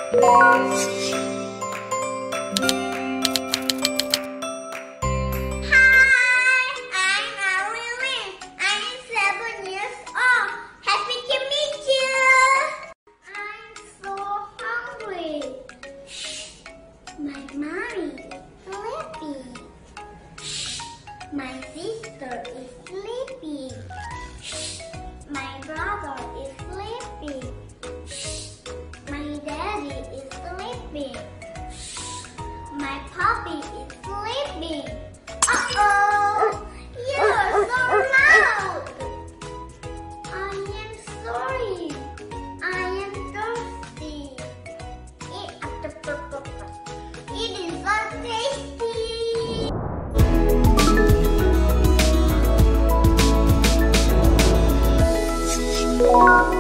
My sister is sleeping. My brother is sleeping. My daddy is sleeping. My puppy is sleeping. Uh-oh! You're so loud! I am sorry. I am thirsty. It is so tasty. Oh.